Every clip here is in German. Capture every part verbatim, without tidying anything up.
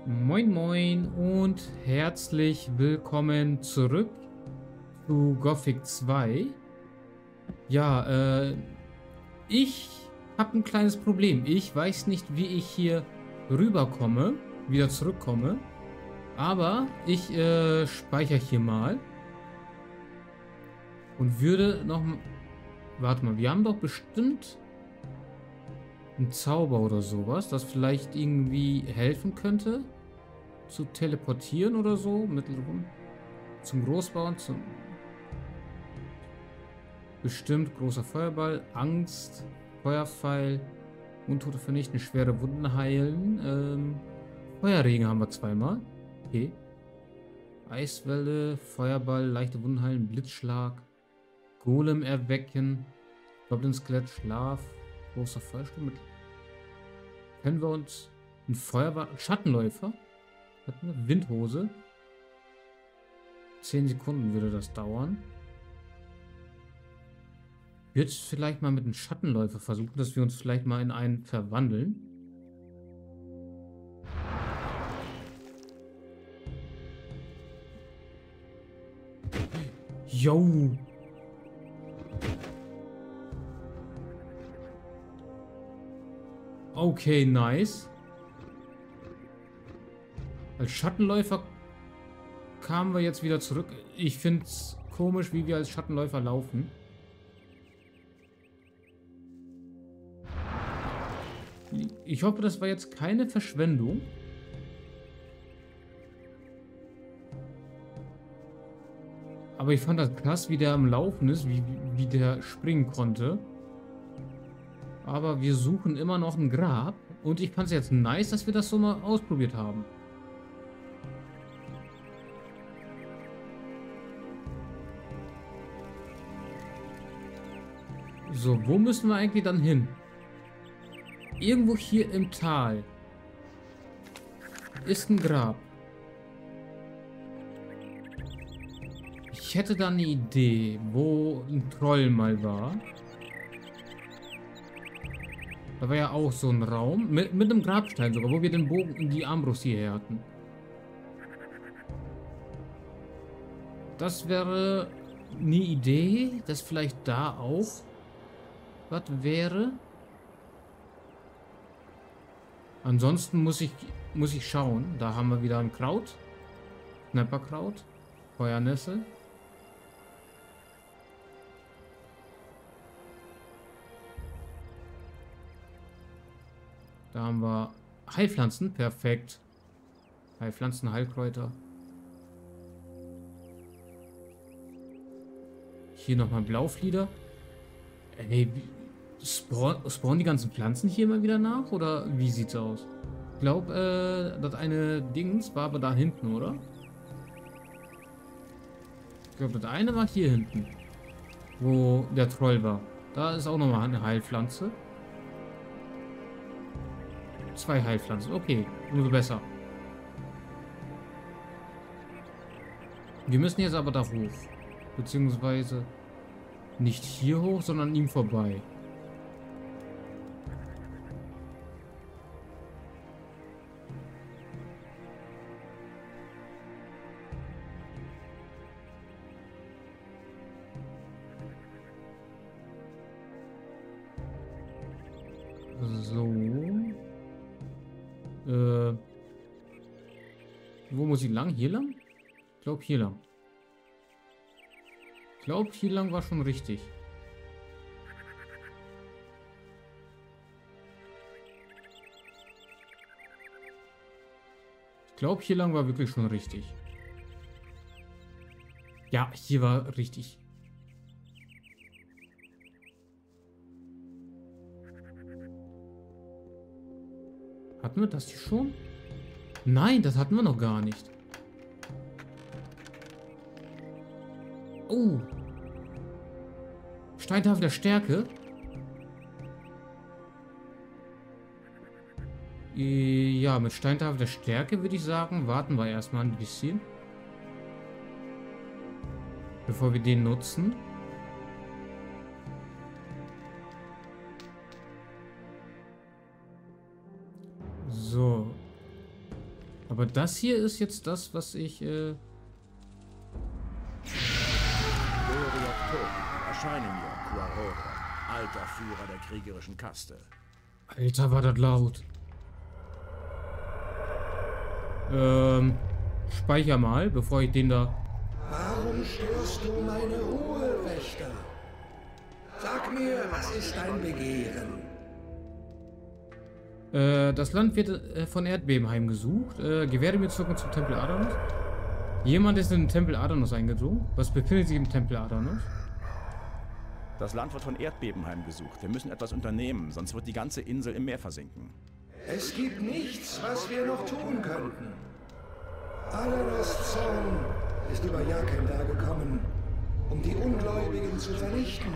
Moin Moin und herzlich willkommen zurück zu Gothic zwei. Ja, äh, ich habe ein kleines Problem. Ich weiß nicht, wie ich hier rüberkomme, wieder zurückkomme. Aber ich äh, speichere hier mal und würde noch... Warte mal, wir haben doch bestimmt einen Zauber oder sowas, das vielleicht irgendwie helfen könnte, zu teleportieren oder so, mittelrum. Zum Großbauen, zum... Bestimmt großer Feuerball, Angst, Feuerpfeil, Untote vernichten, schwere Wunden heilen. Ähm, Feuerregen haben wir zweimal. Okay. Eiswelle, Feuerball, leichte Wunden heilen, Blitzschlag, Golem erwecken, Goblin Skelett, Schlaf, großer Feuersturm. Mit... Können wir uns ein Feuerball, Schattenläufer, hatten wir? Windhose. Zehn Sekunden würde das dauern. Jetzt vielleicht mal mit einem Schattenläufer versuchen, dass wir uns vielleicht mal in einen verwandeln. Yo! Okay, nice. Als Schattenläufer kamen wir jetzt wieder zurück. Ich finde es komisch, wie wir als Schattenläufer laufen. Ich hoffe, das war jetzt keine Verschwendung. Aber ich fand das krass, wie der am Laufen ist, wie, wie der springen konnte. Aber wir suchen immer noch ein Grab. Und ich fand es jetzt nice, dass wir das so mal ausprobiert haben. So, wo müssen wir eigentlich dann hin? Irgendwo hier im Tal ist ein Grab. Ich hätte da eine Idee, wo ein Troll mal war. Da war ja auch so ein Raum, mit, mit einem Grabstein sogar, wo wir den Bogen und die Armbrust hierher hatten. Das wäre eine Idee, dass vielleicht da auch was wäre. Ansonsten muss ich, muss ich schauen. Da haben wir wieder ein Kraut. Knapperkraut. Feuernessel. Da haben wir Heilpflanzen. Perfekt. Heilpflanzen, Heilkräuter. Hier nochmal Blauflieder. Ey, spawn, spawnen die ganzen Pflanzen hier immer wieder nach? Oder wie sieht's aus? Ich glaube, äh, das eine Dings war aber da hinten, oder? Ich glaube, das eine war hier hinten. Wo der Troll war. Da ist auch nochmal eine Heilpflanze. Zwei Heilpflanzen. Okay, umso besser. Wir müssen jetzt aber da hoch. Beziehungsweise nicht hier hoch, sondern an ihm vorbei. So. Äh. Wo muss ich lang? Hier lang? Ich glaube hier lang. Ich glaube hier lang war schon richtig. Ich glaube hier lang war wirklich schon richtig. Ja, hier war richtig. Hatten wir das hier schon? Nein, das hatten wir noch gar nicht. Oh. Steintafel der Stärke. Ja, mit Steintafel der Stärke würde ich sagen, warten wir erstmal ein bisschen. Bevor wir den nutzen. So. Aber das hier ist jetzt das, was ich... Äh Erscheine mir, Quahoda, alter Führer der kriegerischen Kaste. Alter, war das laut. Ähm, speicher mal, bevor ich den da... Warum störst du meine Ruhe, Wächter? Sag mir, was ist dein Begehren? Äh, das Land wird äh, von Erdbeben heimgesucht. Äh, gewähre mir Zugang zum Tempel Adanos. Jemand ist in den Tempel Adanos eingedrungen. Was befindet sich im Tempel Adanos? Das Land wird von Erdbeben heimgesucht. Wir müssen etwas unternehmen, sonst wird die ganze Insel im Meer versinken. Es gibt nichts, was wir noch tun könnten. Adanos Zorn ist über Jakendar gekommen, um die Ungläubigen zu vernichten.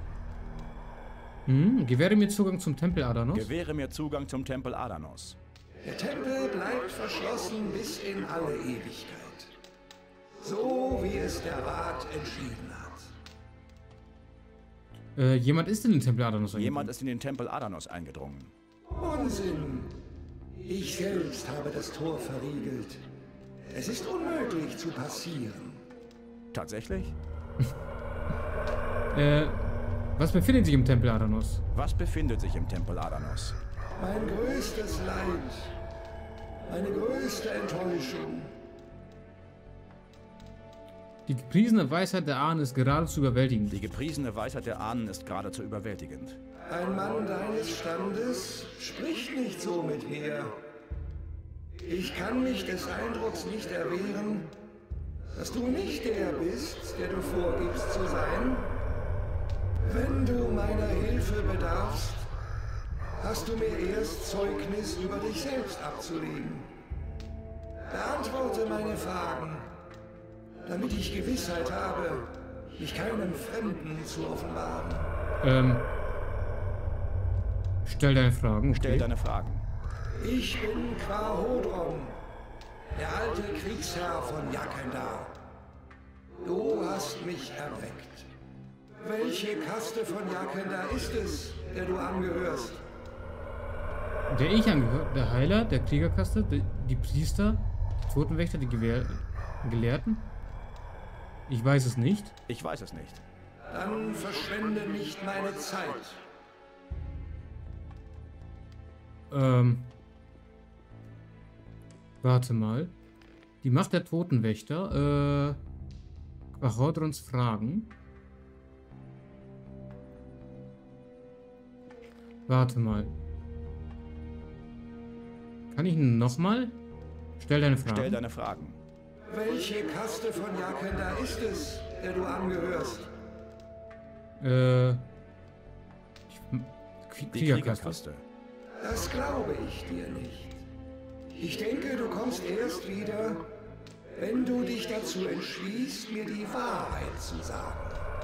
Hm, gewähre mir Zugang zum Tempel Adanos. Gewähre mir Zugang zum Tempel Adanos. Der Tempel bleibt verschlossen bis in alle Ewigkeit. So wie es der Rat entschieden hat. Äh, jemand ist in den Tempel Adanos eingedrungen. Jemand ist in den Tempel Adanos eingedrungen. Unsinn! Ich selbst habe das Tor verriegelt. Es ist unmöglich zu passieren. Tatsächlich? Äh, was befindet sich im Tempel Adanos? Was befindet sich im Tempel Adanos? Mein größtes Leid. Meine größte Enttäuschung. Die gepriesene Weisheit der Ahnen ist geradezu überwältigend. Die gepriesene Weisheit der Ahnen ist geradezu überwältigend. Ein Mann deines Standes spricht nicht so mit mir. Ich kann mich des Eindrucks nicht erwehren, dass du nicht der bist, der du vorgibst zu sein. Wenn du meiner Hilfe bedarfst, hast du mir erst Zeugnis über dich selbst abzulegen. Beantworte meine Fragen, damit ich Gewissheit habe, mich keinem Fremden zu offenbaren. Ähm. Stell deine Fragen. Okay. Stell deine Fragen. Ich bin Quahodron, der alte Kriegsherr von Jakendar. Du hast mich erweckt. Welche Kaste von Jakendar ist es, der du angehörst? Der ich angehöre, der Heiler, der Kriegerkaste, die, die Priester, die Totenwächter, die Gewehr, Gelehrten? Ich weiß es nicht. Ich weiß es nicht. Dann verschwende nicht meine Zeit. Ähm. Warte mal. Die Macht der Totenwächter. Äh. Quahodrons Fragen. Warte mal. Kann ich nochmal? Stell deine Fragen. Stell deine Fragen. Welche Kaste von Jakendar ist es, der du angehörst? Äh. Ich, Die Kriegerkaste. Kriegerkaste. Das glaube ich dir nicht. Ich denke, du kommst erst wieder, wenn du dich dazu entschließt, mir die Wahrheit zu sagen.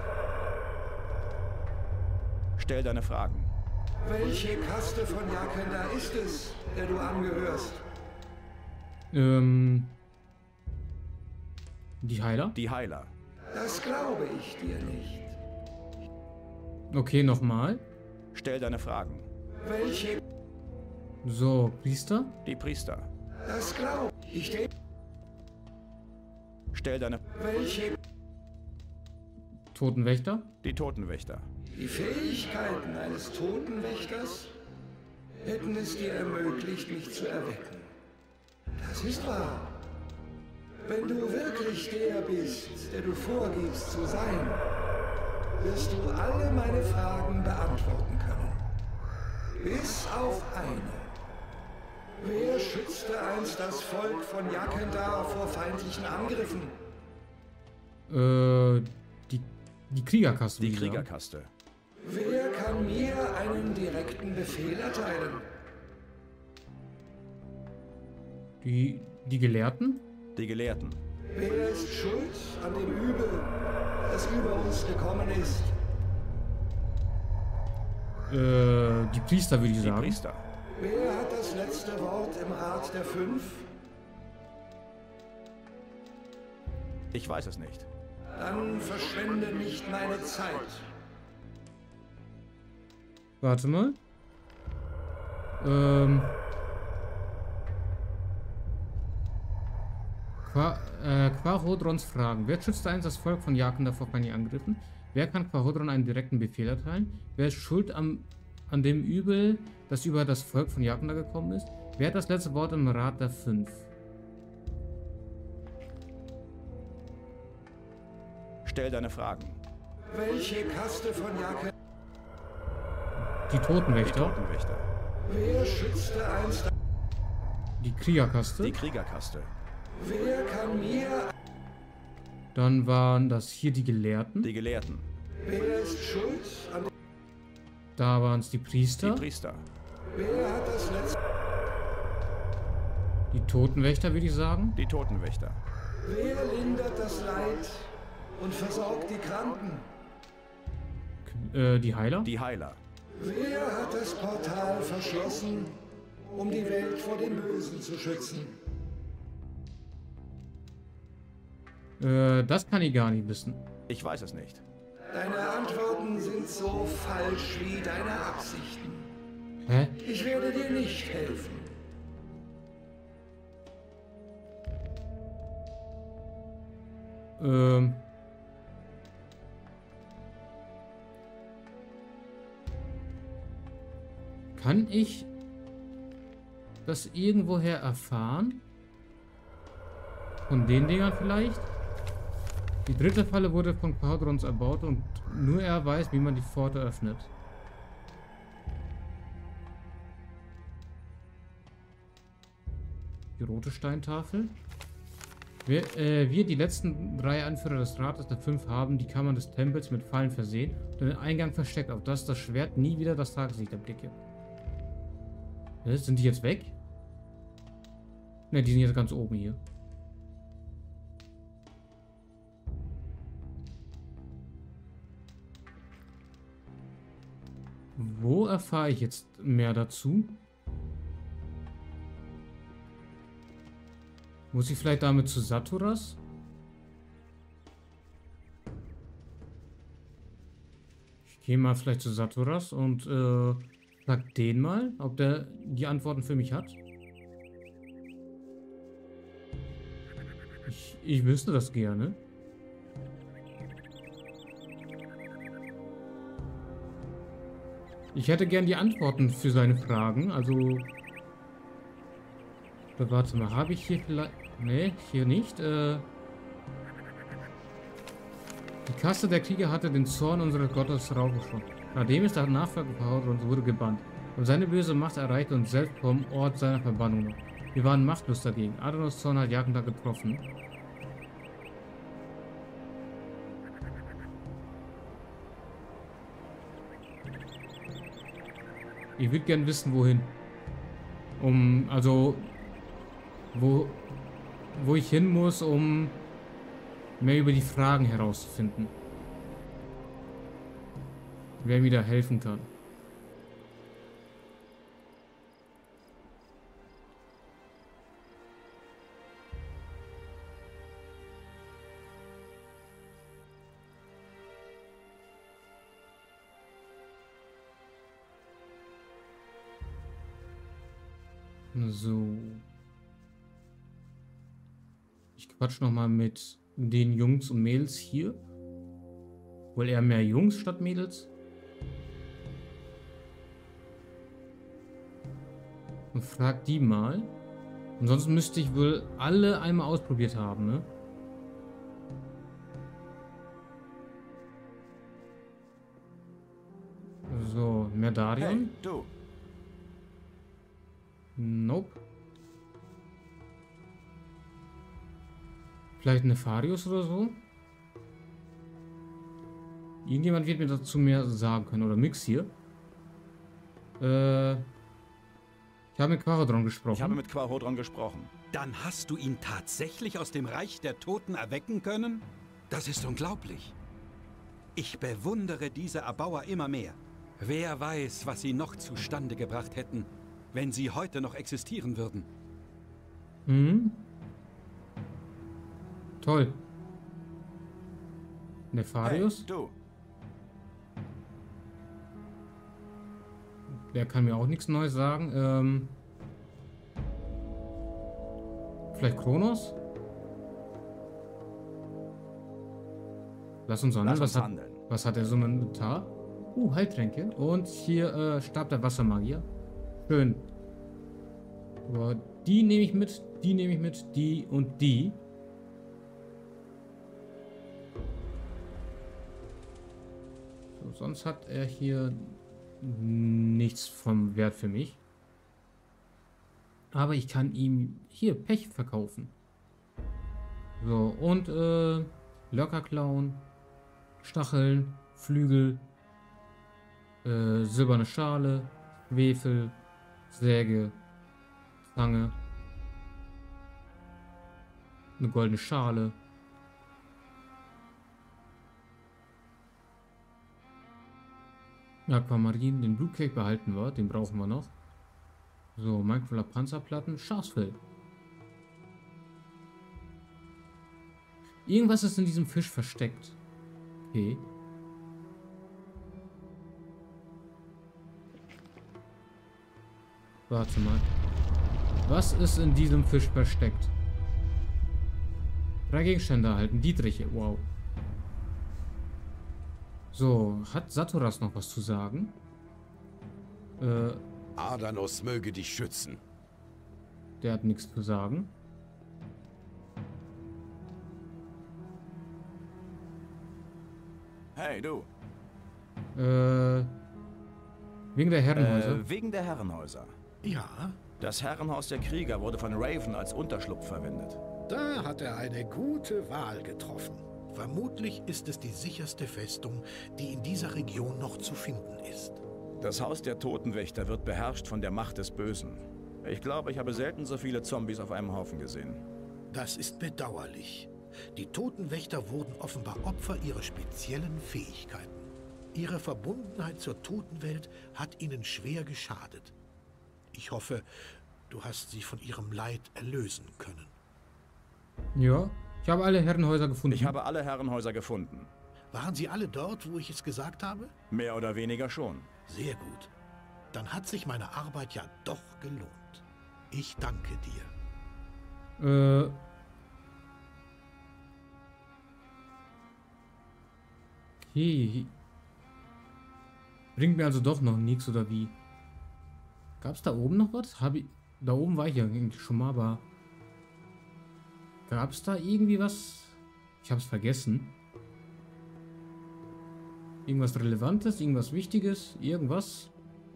Stell deine Fragen. Welche Kaste von Jakendar ist es, der du angehörst? Ähm. Die Heiler? Die Heiler. Das glaube ich dir nicht. Okay, nochmal. Stell deine Fragen. Welche? So, Priester? Die Priester. Das glaube ich. Denke. Stell deine... Welche? Totenwächter? Die Totenwächter. Die Fähigkeiten eines Totenwächters hätten es dir ermöglicht, mich zu erwecken. Das ist wahr. Wenn du wirklich der bist, der du vorgibst zu sein, wirst du alle meine Fragen beantworten können. Bis auf eine. Wer schützte einst das Volk von Jakendar vor feindlichen Angriffen? Äh, die, die Kriegerkaste. Die würde ich sagen. Kriegerkaste. Wer kann mir einen direkten Befehl erteilen? Die, die Gelehrten? Die Gelehrten. Wer ist schuld an dem Übel, das über uns gekommen ist? Äh, die Priester, würde ich Die sagen. Priester. Wer hat das letzte Wort im Rat der Fünf? Ich weiß es nicht. Dann verschwende nicht meine Zeit. Warte mal. Ähm. Qua, äh, Quarhodrons Fragen. Wer schützte einst das Volk von Jaqen vor feindlichen Angriffen? Wer kann Quarhodron einen direkten Befehl erteilen? Wer ist schuld am, an dem Übel, das über das Volk von Jaqen gekommen ist? Wer hat das letzte Wort im Rat der Fünf? Stell deine Fragen. Welche Kaste von Jaqen? Die Die Totenwächter. Totenwächter. Wer schützte einst? Die Kriegerkaste. Die Kriegerkaste. Wer kann mir? Dann waren das hier die Gelehrten. Die Gelehrten. Wer ist schuld an? Da waren es die Die Priester. Priester. Wer hat das letzte? Die Totenwächter, würde ich sagen. Die Totenwächter. Wer lindert das Leid und versorgt die Kranken? Äh, die Heiler. Die Heiler. Wer hat das Portal verschlossen, um die Welt vor dem Bösen zu schützen? Äh, das kann ich gar nicht wissen. Ich weiß es nicht. Deine Antworten sind so falsch wie deine Absichten. Hä? Ich werde dir nicht helfen. Ähm. Kann ich das irgendwoher erfahren? Von den Dingern vielleicht? Die dritte Falle wurde von Quarhodrons erbaut und nur er weiß, wie man die Pforte öffnet. Die rote Steintafel. Wir, äh, wir, die letzten drei Anführer des Rates der Fünf, haben die Kammern des Tempels mit Fallen versehen und den Eingang versteckt, auf das das Schwert nie wieder das Tageslicht erblicke. Äh, sind die jetzt weg? Ne, die sind jetzt ganz oben hier. Wo erfahre ich jetzt mehr dazu? Muss ich vielleicht damit zu Saturas? Ich gehe mal vielleicht zu Saturas und äh, frag den mal, ob der die Antworten für mich hat. Ich, ich wüsste das gerne. Ich hätte gern die Antworten für seine Fragen, also... Oder warte mal, habe ich hier vielleicht... Ne, hier nicht. Äh, die Kaste der Krieger hatte den Zorn unseres Gottes Rauches schon. Nachdem es der Nachfolger verhaut und wurde gebannt. Und seine böse Macht erreichte uns selbst vom Ort seiner Verbannung noch. Wir waren machtlos dagegen. Adonos Zorn hat Jaqen getroffen. Ich würde gern wissen, wohin. Um, also... Wo, wo ich hin muss, um mehr über die Fragen herauszufinden. Wer mir da helfen kann. So. Ich quatsch nochmal mit den Jungs und Mädels hier. Wohl eher mehr Jungs statt Mädels. Und frag die mal. Ansonsten müsste ich wohl alle einmal ausprobiert haben, ne? So, Merdarion. Hey, du. Nope. Vielleicht Nefarius oder so? Irgendjemand wird mir dazu mehr sagen können. Oder Mix hier. Äh, ich habe mit Quarhodron gesprochen. Ich habe mit Quarhodron gesprochen. Dann hast du ihn tatsächlich aus dem Reich der Toten erwecken können? Das ist unglaublich. Ich bewundere diese Erbauer immer mehr. Wer weiß, was sie noch zustande gebracht hätten, wenn sie heute noch existieren würden. Mhm. Toll. Nefarius? Hey, du. Der kann mir auch nichts Neues sagen. Ähm, vielleicht Kronos? Lass uns handeln. Lass Was uns hat, handeln. was hat er so im Inventar? Uh, Heiltränke. Und hier äh, Stab der Wassermagier. Schön. So, die nehme ich mit, die nehme ich mit, die und die. So, sonst hat er hier nichts vom Wert für mich. Aber ich kann ihm hier Pech verkaufen. So, und äh, Lockerklauen, Stacheln, Flügel, äh, silberne Schale, Schwefel, Säge, Zange, eine goldene Schale. Aquamarin, den Blutkelch behalten wir, den brauchen wir noch. So, Mindvoller Panzerplatten, Schafsfell. Irgendwas ist in diesem Fisch versteckt. Okay. Warte mal. Was ist in diesem Fisch versteckt? Drei Gegenstände erhalten. Dietriche. Wow. So, hat Saturas noch was zu sagen? Äh, Adanos möge dich schützen. der hat nichts zu sagen. Hey, du. Äh, wegen der Herrenhäuser. Äh, wegen der Herrenhäuser. Ja, Das Herrenhaus der Krieger wurde von Raven als Unterschlupf verwendet. da hat er eine gute Wahl getroffen. Vermutlich ist es die sicherste Festung, die in dieser Region noch zu finden ist. Das Haus der Totenwächter wird beherrscht von der Macht des Bösen. Ich glaube, ich habe selten so viele Zombies auf einem Haufen gesehen. Das ist bedauerlich. Die Totenwächter wurden offenbar Opfer ihrer speziellen Fähigkeiten. Ihre Verbundenheit zur Totenwelt hat ihnen schwer geschadet. Ich hoffe, du hast sie von ihrem Leid erlösen können. Ja, ich habe alle Herrenhäuser gefunden. Ich habe alle Herrenhäuser gefunden. Waren sie alle dort, wo ich es gesagt habe? Mehr oder weniger schon. Sehr gut. Dann hat sich meine Arbeit ja doch gelohnt. Ich danke dir. Äh. Okay. Bringt mir also doch noch nichts, oder wie? Gab es da oben noch was? Hab ich, da oben war ich ja eigentlich schon mal, aber... Gab es da irgendwie was? Ich habe es vergessen. Irgendwas Relevantes, irgendwas Wichtiges, irgendwas?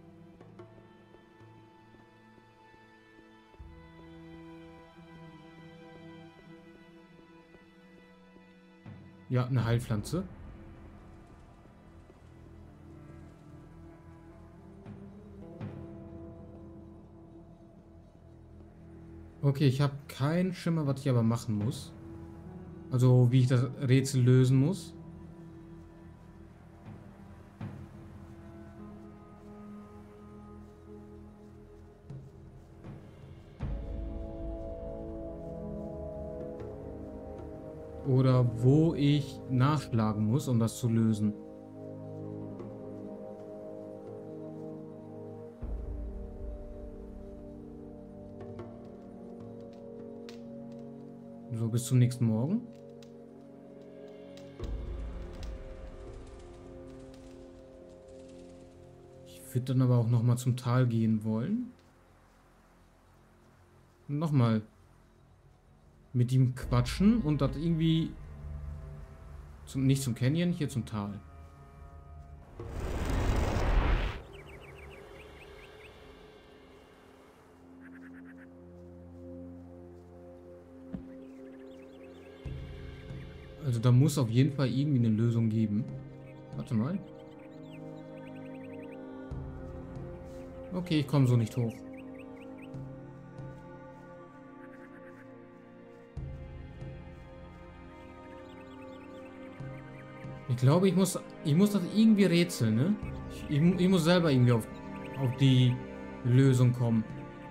Ja, eine Heilpflanze. Okay, ich habe keinen Schimmer, was ich aber machen muss. Also, wie ich das Rätsel lösen muss. Oder wo ich nachschlagen muss, um das zu lösen. So, bis zum nächsten Morgen. Ich würde dann aber auch noch mal zum Tal gehen wollen. Nochmal mit ihm quatschen und das irgendwie zum, nicht zum Canyon, hier zum Tal. Also da muss auf jeden Fall irgendwie eine Lösung geben. Warte mal. Okay, ich komme so nicht hoch. Ich glaube, ich muss, ich muss das irgendwie rätseln, ne? Ich, ich, ich muss selber irgendwie auf, auf die Lösung kommen.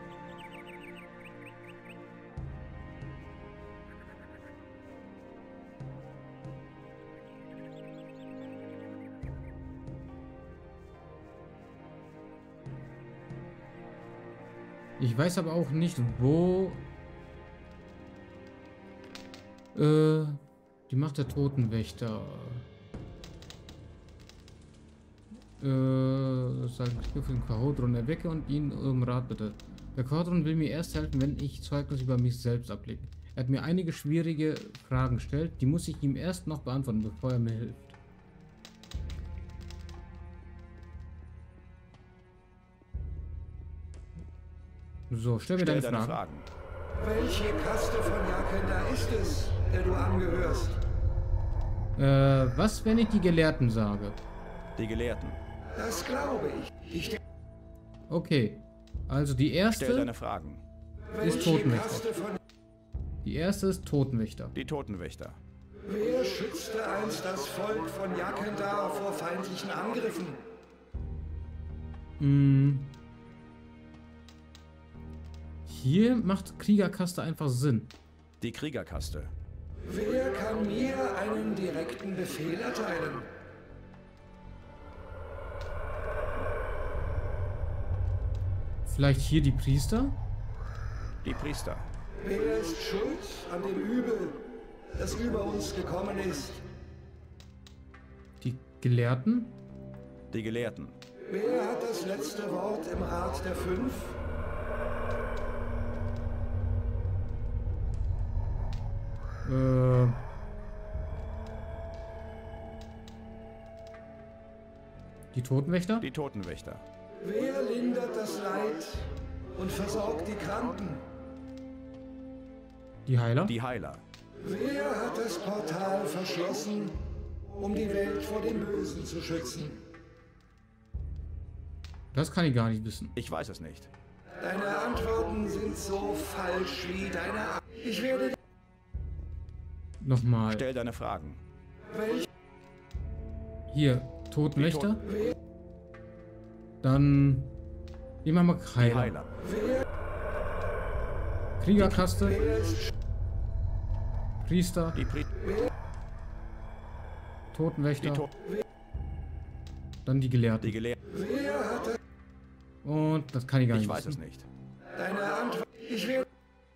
Ich weiß aber auch nicht, wo äh, die Macht der Totenwächter. Äh, sagen Krieger für den Quahodron erwecke und ihn um Rat bitte. Der Quahodron will mir erst helfen, wenn ich Zeugnis über mich selbst ablege. Er hat mir einige schwierige Fragen gestellt, die muss ich ihm erst noch beantworten, bevor er mir hilft. So, stell mir Stell deine deine Fragen. Fragen. Welche Kaste von Jakenda ist es, der du angehörst? Äh, was, wenn ich die Gelehrten sage? Die Gelehrten. Das glaube ich. Ich denke, Okay, also die Stell erste, deine Fragen. welche Totenwächter. Kaste von... die erste ist Totenwächter. Die Totenwächter. Wer schützte einst das Volk von Jakenda vor feindlichen Angriffen? Hm. Hier macht Kriegerkaste einfach Sinn. Die Kriegerkaste. Wer kann mir einen direkten Befehl erteilen? Vielleicht hier die Priester? Die Priester. Wer ist schuld an dem Übel, das über uns gekommen ist? Die Gelehrten? Die Gelehrten. Wer hat das letzte Wort im Rat der Fünf? Äh. Die Totenwächter? Die Totenwächter. Wer lindert das Leid und versorgt die Kranken? Die Heiler? Die Heiler. Wer hat das Portal verschlossen, um die Welt vor dem Bösen zu schützen? Das kann ich gar nicht wissen. Ich weiß es nicht. Deine Antworten sind so falsch wie deine... A ich werde... Nochmal. Stell deine Fragen. Welch... Hier, Totenwächter. Wer... Dann nehmen wir mal Die Heiler. Heiler. Wer... Kriegerkaste, Wer ist... Priester, Die Pri Totenwächter, Die, to dann die Gelehrten. die Gelehrten. Wer hat das... Und das kann ich gar Ich nicht weiß es wissen. nicht. Deine Antwort... Ich werde...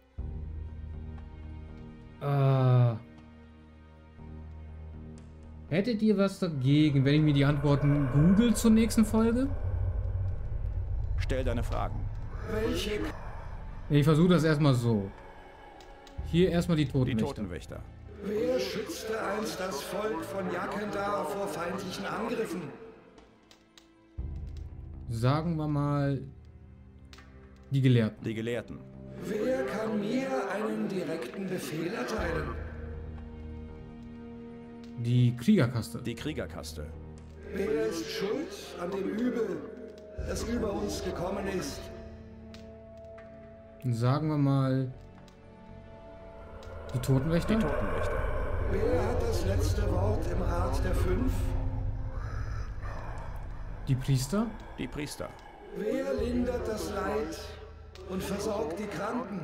Ah. Hättet ihr was dagegen, wenn ich mir die Antworten google zur nächsten Folge? Stell deine Fragen. Welche... Ich versuche das erstmal so. Hier erstmal die Die Totenwächter. Totenwächter. Wer schützte einst das Volk von Jakenda vor feindlichen Angriffen? Sagen wir mal die Gelehrten. Die Gelehrten. Wer kann mir einen direkten Befehl erteilen? Die Kriegerkaste. Die Kriegerkaste. Wer ist schuld an dem Übel, das über uns gekommen ist? Sagen wir mal die Totenwächter. Die Totenwächter. Wer hat das letzte Wort im Rat der Fünf? Die Priester. Die Priester. Wer lindert das Leid und versorgt die Kranken?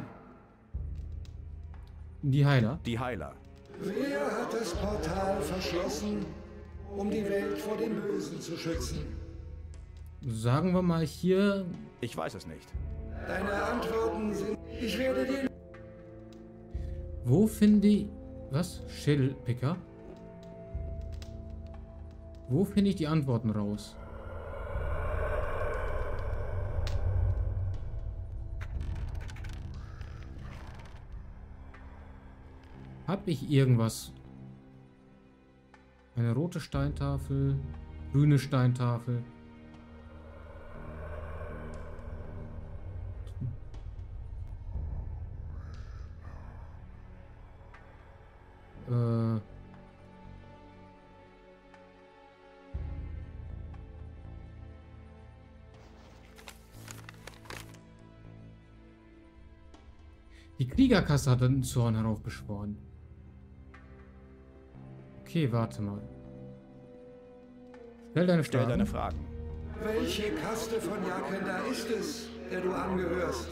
Die Heiler. Die Heiler. Wer hat das Portal verschlossen, um die Welt vor dem Bösen zu schützen? Sagen wir mal hier Ich weiß es nicht. Deine Antworten sind... Ich werde dir... Wo finde ich... Was? Schädelpicker? Wo finde ich die Antworten raus? Hab ich irgendwas? Eine rote Steintafel, grüne Steintafel. Äh. Die Kriegerkasse hat den Zorn heraufbeschworen. Okay, warte mal. Stell deine Stell Fragen. deine Fragen. Welche Kaste von Jakenda ist es, der du angehörst?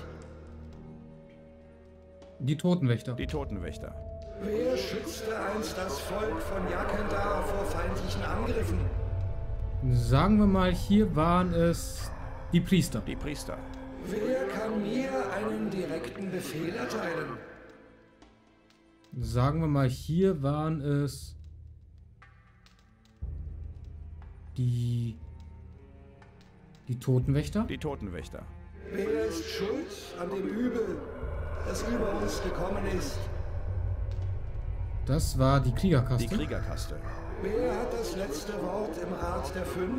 Die Totenwächter. Die Totenwächter. Wer schützte einst das Volk von Jakenda vor feindlichen Angriffen? Sagen wir mal, hier waren es die Priester. Die Priester. Wer kann mir einen direkten Befehl erteilen? Sagen wir mal, hier waren es die Die Totenwächter? Die Totenwächter. Wer ist schuld an dem Übel, das über uns gekommen ist? Das war die Kriegerkaste. Die Kriegerkaste. Wer hat das letzte Wort im Rat der Fünf?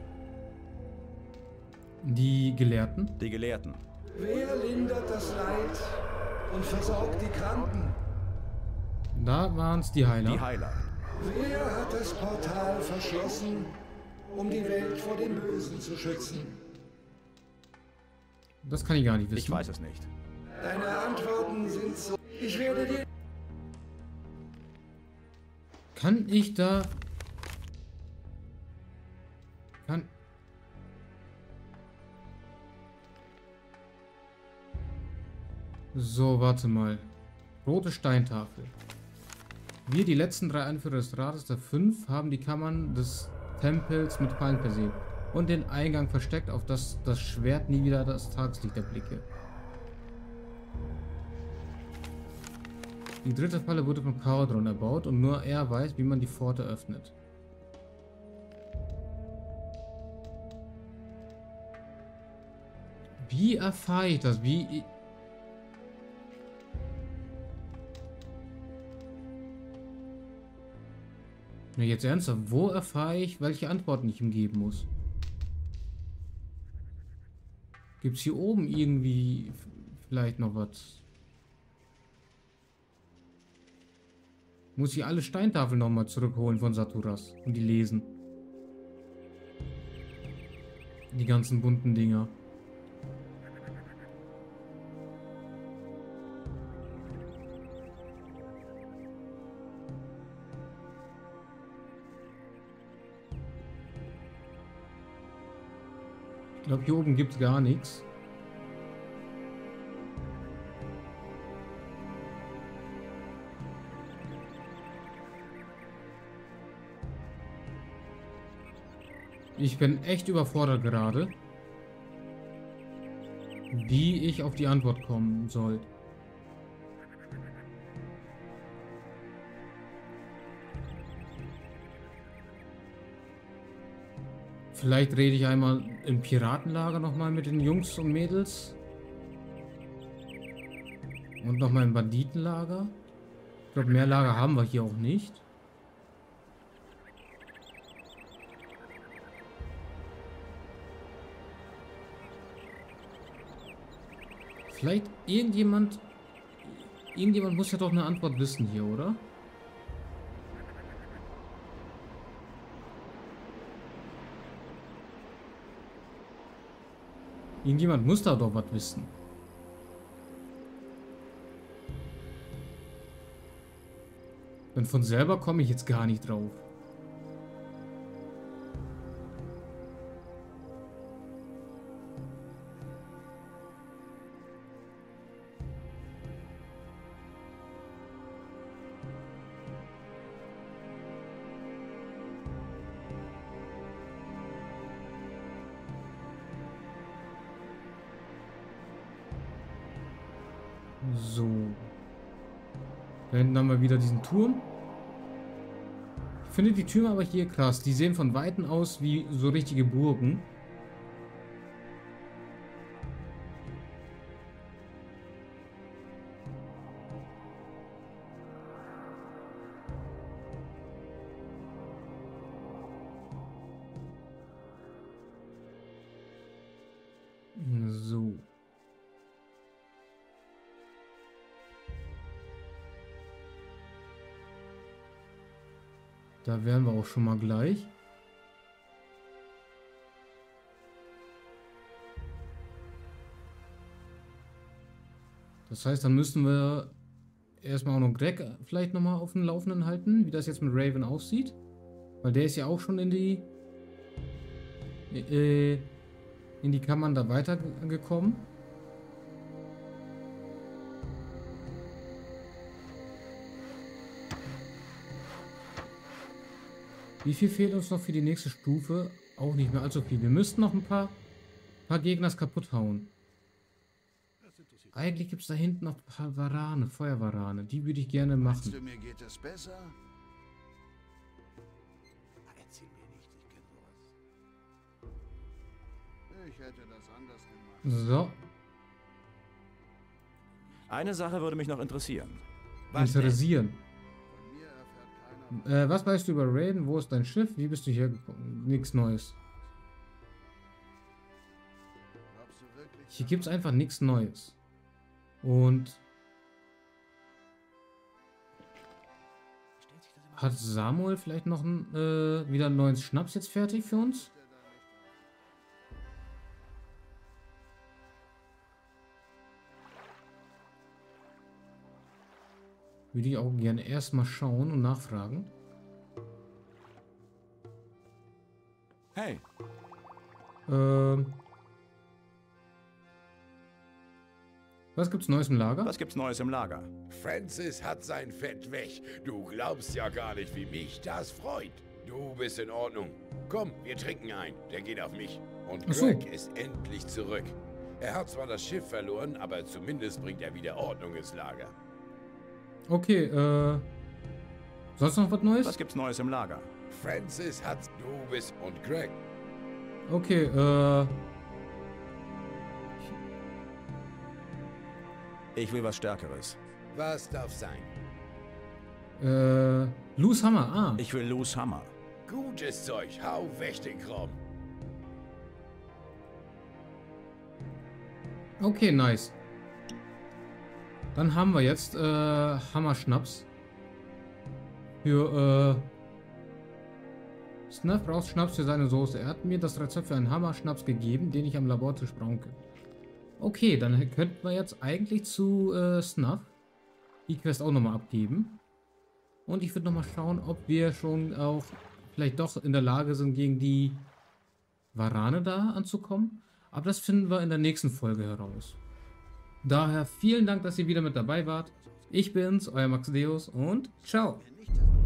Die Gelehrten. Die Gelehrten. Wer lindert das Leid und versorgt die Kranken? Da waren es die Heiler. Die Heiler. Wer hat das Portal verschlossen, um die Welt vor dem Bösen zu schützen? Das kann ich gar nicht wissen. Ich weiß es nicht. Deine Antworten sind so... Ich werde dir... Kann ich da... Kann... So, warte mal. Rote Steintafel. Wir, die letzten drei Anführer des Rates der Fünf, haben die Kammern des Tempels mit Pfeilen versehen und den Eingang versteckt, auf das das Schwert nie wieder das Tageslicht erblicke. Die dritte Falle wurde von Caudron erbaut und nur er weiß, wie man die Pforte öffnet. Wie erfahre ich das? Wie... Na jetzt ernsthaft, wo erfahre ich, welche Antworten ich ihm geben muss? Gibt es hier oben irgendwie vielleicht noch was? Muss ich alle Steintafeln nochmal zurückholen von Saturas und die lesen? Die ganzen bunten Dinger. Ich glaube, hier oben gibt es gar nichts. Ich bin echt überfordert gerade, wie ich auf die Antwort kommen soll. Vielleicht rede ich einmal im Piratenlager nochmal mit den Jungs und Mädels. Und nochmal im Banditenlager. Ich glaube, mehr Lager haben wir hier auch nicht. Vielleicht irgendjemand... Irgendjemand muss ja doch eine Antwort wissen hier, oder? Irgendjemand muss da doch was wissen. Denn von selber komme ich jetzt gar nicht drauf. So. Da hinten haben wir wieder diesen Turm. Ich finde die Türme aber hier krass. Die sehen von Weitem aus wie so richtige Burgen. So. Da wären wir auch schon mal gleich. Das heißt, dann müssen wir erstmal auch noch Greg vielleicht nochmal auf dem Laufenden halten, wie das jetzt mit Raven aussieht. Weil der ist ja auch schon in die äh, in die Kammern da weitergekommen. Wie viel fehlt uns noch für die nächste Stufe? Auch nicht mehr allzu viel. Wir müssten noch ein paar, paar Gegner kaputt hauen. Eigentlich gibt es da hinten noch ein paar Varane, Feuervarane. Die würde ich gerne machen. Du, mir geht es besser? Erzähl mir nicht, ich kenne Ich hätte das anders gemacht. So, Eine Sache würde mich noch interessieren. Was denn? interessieren. Von mir erfährt keiner. Äh, was weißt du über Raiden? Wo ist dein Schiff? Wie bist du hier gekommen? Nichts Neues. Glaubst du wirklich? Hier gibt es einfach nichts Neues. Und hat Samuel vielleicht noch ein, äh, wieder einen neuen Schnaps jetzt fertig für uns? Würde ich auch gerne erstmal schauen und nachfragen. Hey, Ähm, was gibt's Neues im Lager? was gibt's Neues im Lager? Francis hat sein Fett weg. Du glaubst ja gar nicht, wie mich das freut. Du bist in Ordnung. Komm, wir trinken ein. Der geht auf mich. Und Ach so. Greg ist endlich zurück. Er hat zwar das Schiff verloren, aber zumindest bringt er wieder Ordnung ins Lager. Okay, äh, sonst noch was Neues? Was gibt's Neues im Lager? Francis hat... Du bist... Und Greg. Okay, äh, Ich will was Stärkeres. Was darf sein? äh, Loose Hammer, ah. Ich will Loose Hammer. Gutes Zeug. Hau weg den Kram. Okay, nice. Dann haben wir jetzt äh, Hammer-Schnaps. Für äh, Snuff braucht Schnaps für seine Soße. Er hat mir das Rezept für einen Hammer-Schnaps gegeben, den ich am Labortisch brauen kann. Okay, dann könnten wir jetzt eigentlich zu äh, Snuff die Quest auch nochmal abgeben. Und ich würde nochmal schauen, ob wir schon auch vielleicht doch in der Lage sind, gegen die Varane da anzukommen. Aber das finden wir in der nächsten Folge heraus. Daher vielen Dank, dass ihr wieder mit dabei wart. Ich bin's, euer Max Deus und ciao. Wenn nicht das